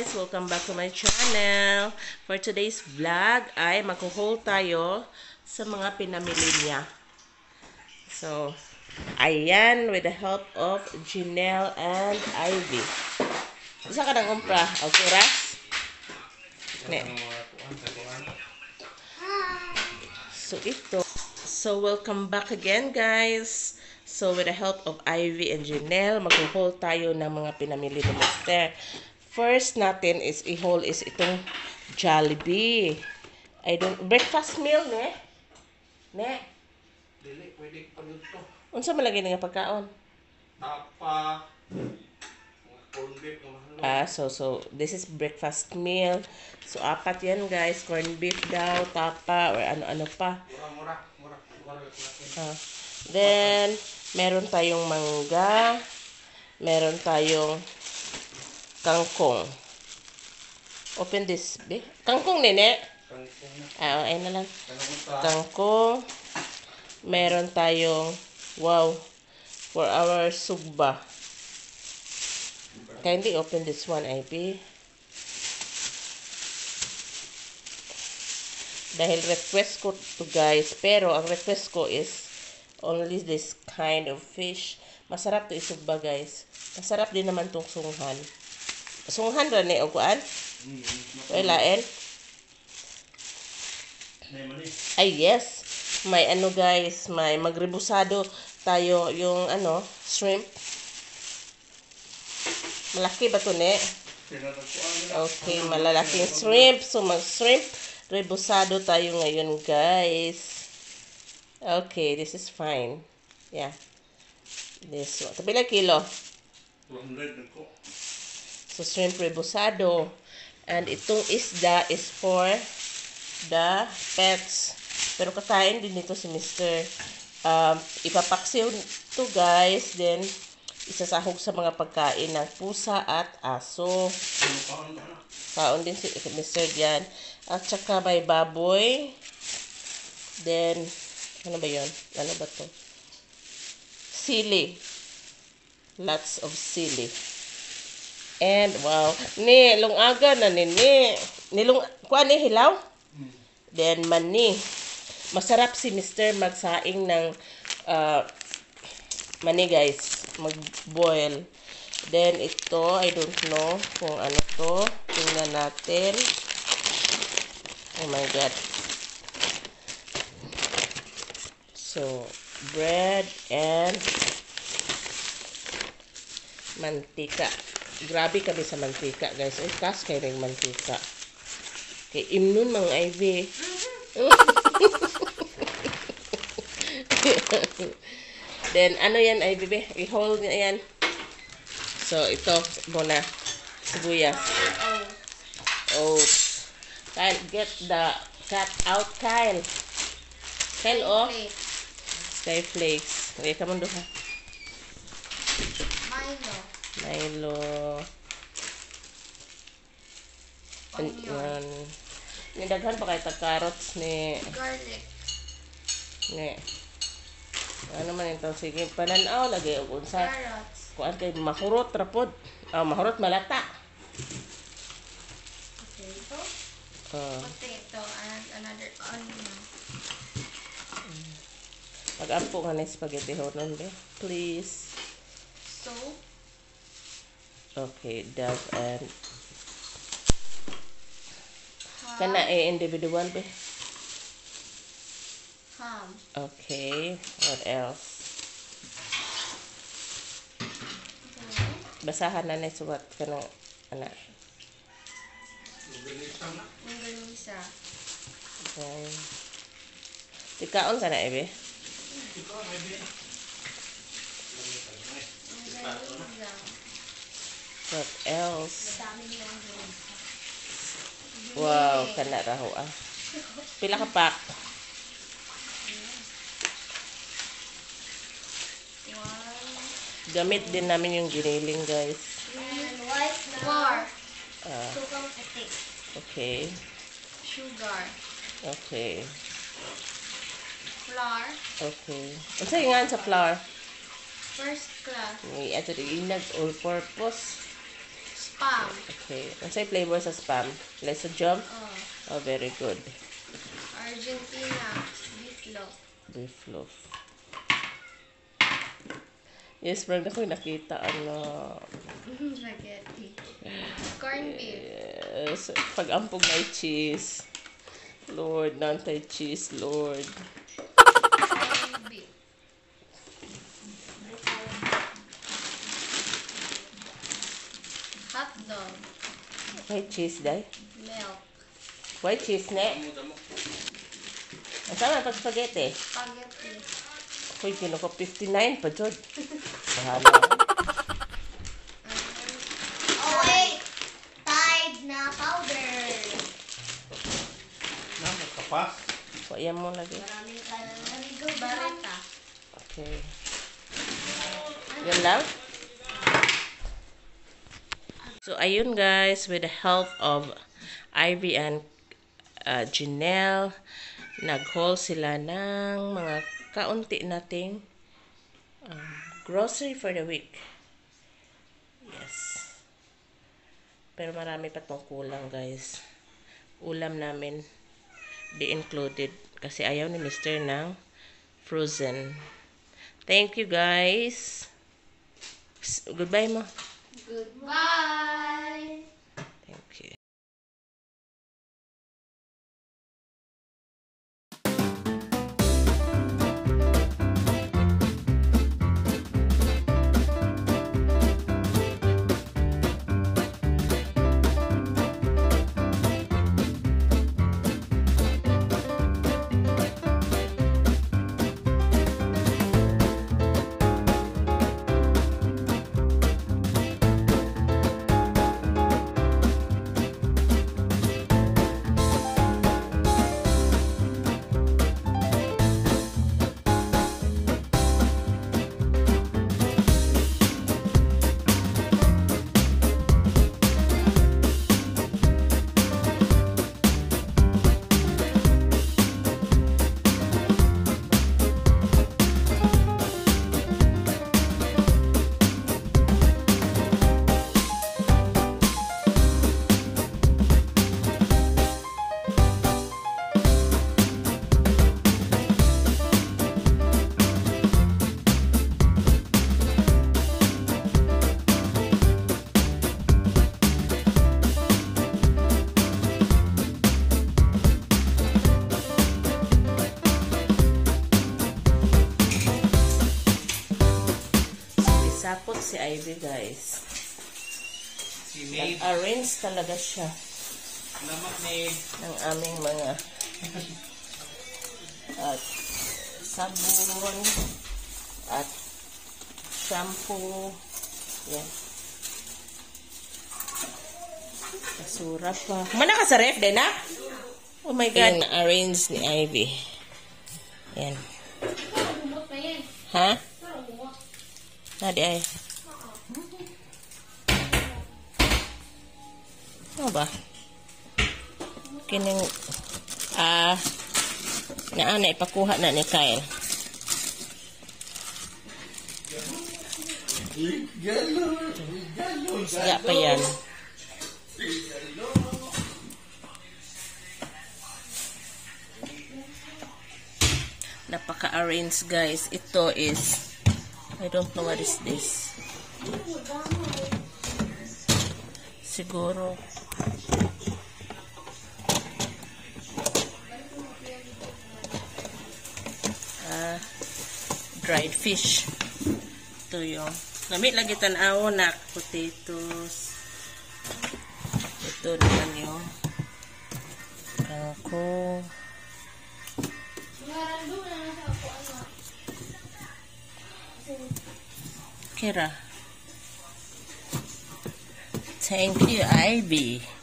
guys! Welcome back to my channel. For today's vlog ay magko-haul tayo sa mga pinamili niya. So, ayan with the help of Janelle and Ivy. Isa ka nang umpra? Okay, Ras? Ne. So, ito. So, welcome back again, guys. So, with the help of Ivy and Janelle, mag-haul tayo ng mga pinamili ni Mr. First natin is i-haul is itong Jollibee. Breakfast meal, ne? Ne? Dili, pwede pa dito. Unsa malagay nga pagkaon? Tapa, mga corn beef, mga mahalo. So, this is breakfast meal. So, apat yan, guys. Corned beef daw, tapa, or ano-ano pa. Mura. Then, meron tayong mangga. Meron tayong kangkong. Open this, be. Kangkong, nene? Ayun na lang. Kangkong. Meron tayong, wow, for our sugba. Kindly open this one, IP. Dahil request ko to guys, pero ang request ko is only this kind of fish. Masarap to isugba guys. Masarap din naman tong sunghan. Sunghan ra ni og kuan? Lain. Ay yes. May ano guys, may magrebusado tayo yung ano, shrimp. Malaki ba to ne? Okay, malalaking shrimp. So mag-shrimp rebusado tayo ngayon guys. Okay, this is fine. Yeah. This one. Tapos ilang kilo? 200 ko. So, shrimp rebusado. And itong isda is for the pets. Pero kakain din nito si Mr. Ipapaksiw to guys. Then, isasahog sa mga pagkain ng pusa at aso. Kaon din si Mr. diyan. At saka may baboy. Then, ano ba yun? Ano ba to? Sili. Lots of sili. And, wow. Ni, lungaga na ni. Kuha ni, hilaw? Then, mani. Masarap si Mr. magsaing ng mani, guys. Mag-boil. Then, ito, I don't know kung ano to. Tingnan natin. Oh my God. So, bread and mantika. Grabe kami sa mantika, guys. Ay, kas kayo ng mantika. Okay, imnon mga Ivy. Then, ano yan, Ivy? I-hold niya yan. So, ito muna. Sibuyas. Oats. Kyle, get the cut out, Kyle. Kyle, oh. Sky flakes. Okay, kamundo ha. Milo. Onion. Nidaghan pa kayo carrots ni... Garlic. Ni. Ano man ito? Sige, pananaw. Lagi o unsa. Carrots. Kuan kay mahurot rapod. Mahurot malata. Potato. Potato and another onion. Pag-ampo nga na spaghetti honon be. Please. Soap. Okay, dove and... Kana individual be. Ham. Okay, what else? Basahan na na suwat ka ng anak. Longganisa. Okay. Tikaon ka na, Ebe? Longganisa. What else? Madaming longganisa. Wow, kana raho ah. Pila ka pack? Gamit din namin yung giniling, guys. And white flour. Ah, okay. Sugar. Okay. Flour. Okay. Unsa yung nga sa flour? First class. May ato di inag all purpose. Spam. Okay. Unsay flavor sa spam? Like sa jam? Oh. Oh, very good. Argentina. Beef loaf. Beef loaf. Yes, parang ako nakita Spaghetti. Corned beef. yes, pag-ampog may cheese. Lord, nantay cheese, Lord. Corned beef. Hot dog. May cheese, day. Milk. Why cheese, ne? Ang sama pag spaghetti. Spaghetti. Uy, kino ko 59 pa, Jod. Bahala. Oh, wait! Tide na powder. Na, magkapas. Kuya mo lagi. Maraming kalang barita. Okay. Yan lang. So, ayun guys, with the help of Ivy and Janelle, nag-haul sila ng mga kaunti nating grocery for the week. Yes. Pero marami pa tong kulang guys. Ulam namin di included kasi ayaw ni Mr. ng frozen. Thank you guys. Goodbye mo. Goodbye! Thank you. Sapot si Ivy guys. Si Maid. Nag-arrange talaga siya Salamat, Maid. ng aming mga sabon at shampoo. Yan. Basura pa. Mana ka sa ref din, ha? Oh my God. Na-arrange ni Ivy. Yan. Ha? Nadi ay. Ano ba? Kining na ipakuha na ni Kyle. Siya pa yan. Napaka-arrange guys. Ito is I don't know what is this. Siguro dried fish. Ito yung namit lagi tanaw na potatoes. Ito naman yung kangkong. Kira. Thank you, Ivy.